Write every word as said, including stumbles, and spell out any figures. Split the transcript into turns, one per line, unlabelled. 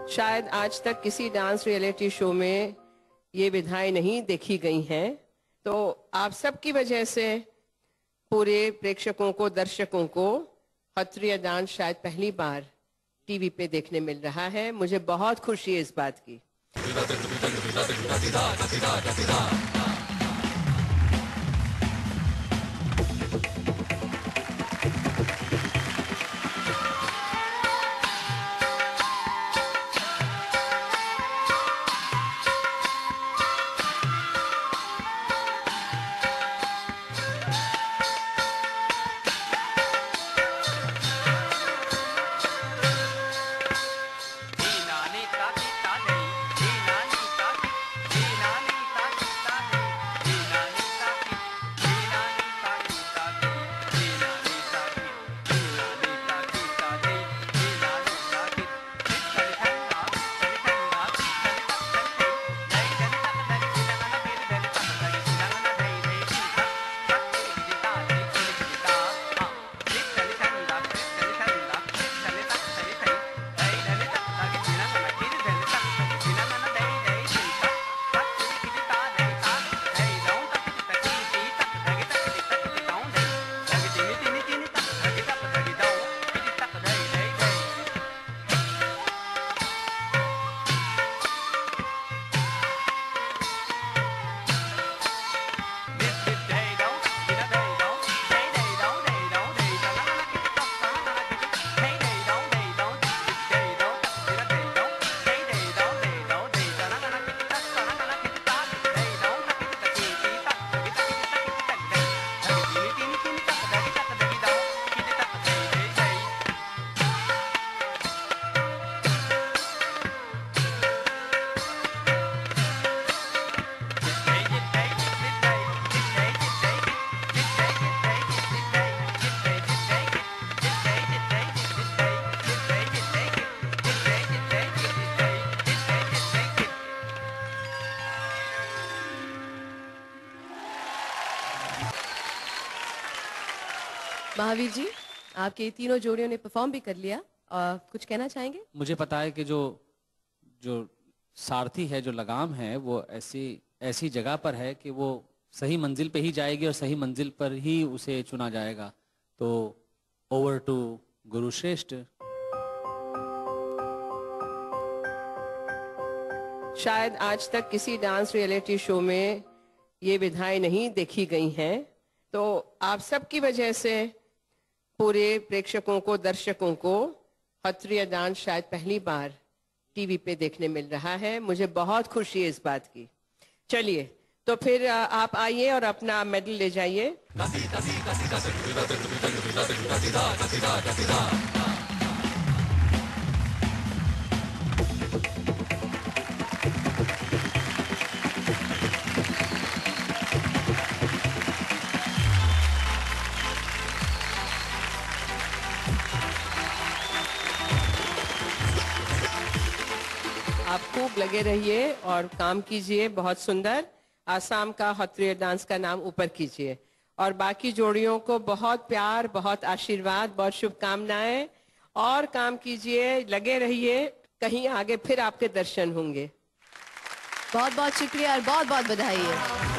शायद आज तक किसी डांस रियलिटी शो में ये विधाएं नहीं देखी गई हैं, तो आप सबकी वजह से पूरे प्रेक्षकों को, दर्शकों को खत्रिया डांस शायद पहली बार टीवी पे देखने मिल रहा है। मुझे बहुत खुशी है इस बात की। महावीर जी, आपके तीनों जोड़ियों ने परफॉर्म भी कर लिया, और कुछ कहना चाहेंगे?
मुझे पता है कि जो जो सारथी है, जो लगाम है, वो ऐसी ऐसी जगह पर है कि वो सही मंजिल पे ही जाएगी और सही मंजिल पर ही उसे चुना जाएगा। तो ओवर टू गुरुश्रेष्ठ।
शायद आज तक किसी डांस रियलिटी शो में ये विधाएं नहीं देखी गई हैं, तो आप सबकी वजह से पूरे प्रेक्षकों को, दर्शकों को खत्रिया डांस शायद पहली बार टीवी पे देखने मिल रहा है। मुझे बहुत खुशी है इस बात की। चलिए, तो फिर आप आइए और अपना मेडल ले जाइए। आप खूब लगे रहिए और काम कीजिए। बहुत सुंदर आसाम का खत्रिया डांस का नाम ऊपर कीजिए, और बाकी जोड़ियों को बहुत प्यार, बहुत आशीर्वाद, बहुत शुभकामनाएं, और काम कीजिए, लगे रहिए। कहीं आगे फिर आपके दर्शन होंगे।
बहुत बहुत शुक्रिया और बहुत बहुत बधाई है।